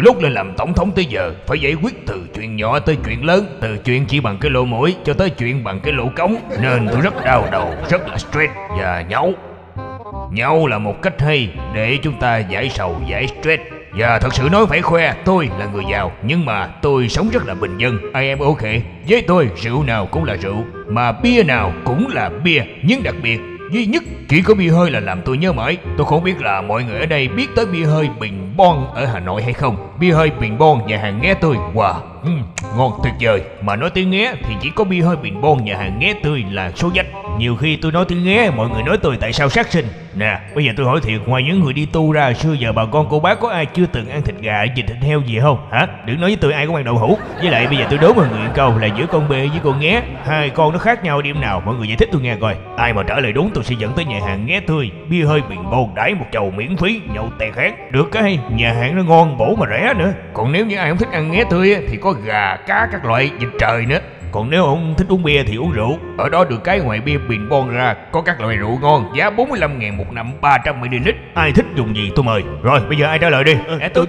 lúc lên làm tổng thống tới giờ phải giải quyết từ chuyện nhỏ tới chuyện lớn, từ chuyện chỉ bằng cái lỗ mũi cho tới chuyện bằng cái lỗ cống, nên tôi rất đau đầu, rất là stress và nhậu. Nhậu là một cách hay để chúng ta giải sầu, giải stress. Và thật sự nói phải khoe, tôi là người giàu, nhưng mà tôi sống rất là bình dân. I am okay. Với tôi, rượu nào cũng là rượu, mà bia nào cũng là bia. Nhưng đặc biệt, duy nhất chỉ có bia hơi là làm tôi nhớ mãi. Tôi không biết là mọi người ở đây biết tới bia hơi Bình Bon ở Hà Nội hay không. Bia hơi Bình Bon nhà hàng Nghé Tươi, wow, ngon tuyệt vời. Mà nói tiếng Nghé thì chỉ có bia hơi Bình Bon nhà hàng Nghé Tươi là số dách. Nhiều khi tôi nói tiếng Nghé, mọi người nói tôi tại sao sát sinh. Nè, bây giờ tôi hỏi thiệt, ngoài những người đi tu ra, xưa giờ bà con cô bác có ai chưa từng ăn thịt gà, vịt, thịt heo gì không? Hả? Đừng nói với tôi ai cũng ăn đậu hũ. Với lại bây giờ tôi đố mọi người câu là giữa con bê với con Nghé, hai con nó khác nhau điểm nào? Mọi người giải thích tôi nghe coi. Ai mà trả lời đúng tôi sẽ dẫn tới nhà hàng Nghé Tươi, bia hơi Bình Bon đãi một chầu miễn phí, nhậu tè khét. Được cái nhà hàng nó ngon, bổ mà rẻ nữa. Còn nếu như ai không thích ăn Nghé Tươi thì có gà, cá các loại, vịt trời nữa. Còn nếu ông thích uống bia thì uống rượu. Ở đó được cái ngoài bia Bình Bon ra có các loại rượu ngon, giá 45.000 một năm, 300ml. Ai thích dùng gì tôi mời. Rồi bây giờ ai trả lời đi. Tôi.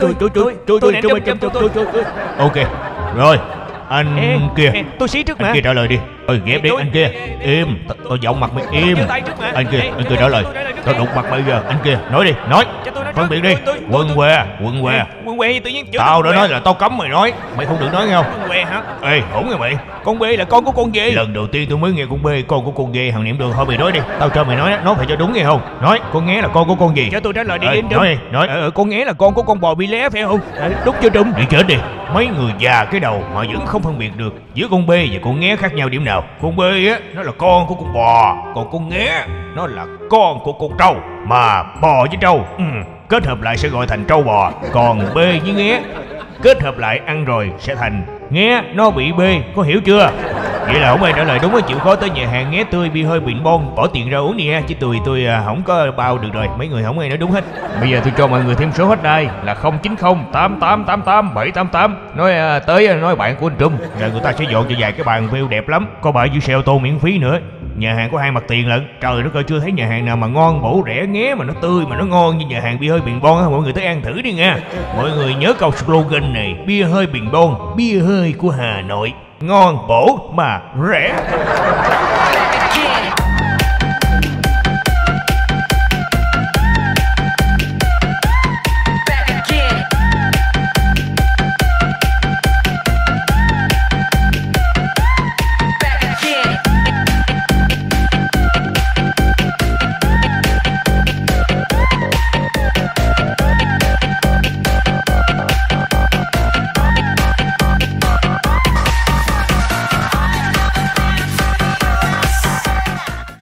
Ok. Rồi anh kia, tôi xí trước mà. Anh kia trả lời đi. Ghép đi anh kia. Im, tôi giọng mặt mày im. Anh kia trả lời. Tôi đụng mặt bây giờ. Anh kia nói đi, nói. Phân biệt đi. Quân què gì tự nhiên. Tao đã nói là tao cấm mày nói. Mày không được nói nghe không? Quân què hả? Ê, hỗn rồi mày. Con bê là con của con dê. Lần đầu tiên tôi mới nghe con bê con của con dê. Hằng Niệm Đường thôi mày nói đi. Tao cho mày nói phải cho đúng nghe không? Nói, con Nghé là con của con gì? Cho tôi trả lời đi. Nói. Con Nghé là con của con bò bị lé phải không? Đúng chưa Trung? Đi chết đi. Mấy người già cái đầu mà vẫn không phân biệt được giữa con bê và con Nghé khác nhau điểm nào. Con bê á nó là con của con bò, còn con Nghé nó là con của con trâu. Mà bò với trâu kết hợp lại sẽ gọi thành trâu bò. Còn bê với Nghé kết hợp lại ăn rồi sẽ thành Nghé nó bị bê, có hiểu chưa? Vậy là không ai trả lời đúng, chịu khó tới nhà hàng Nghé Tươi bia hơi Bình Bon, bỏ tiền ra uống đi ha, chứ tôi không có bao được rồi. Mấy người không ai nói đúng hết. Bây giờ tôi cho mọi người thêm số hết đây là 090 8888 788. Nói tới nói bạn của anh Trung rồi người ta sẽ dọn cho vài cái bàn view đẹp lắm, có bãi giữ xe ô tô miễn phí nữa. Nhà hàng có 2 mặt tiền lận. Trời đất ơi, chưa thấy nhà hàng nào mà ngon, bổ, rẻ, Nghé mà nó tươi mà nó ngon như nhà hàng bia hơi Bình Bon á. Mọi người tới ăn thử đi nha. Mọi người nhớ câu slogan này: bia hơi Bình Bon, bia hơi của Hà Nội, ngon, bổ mà rẻ.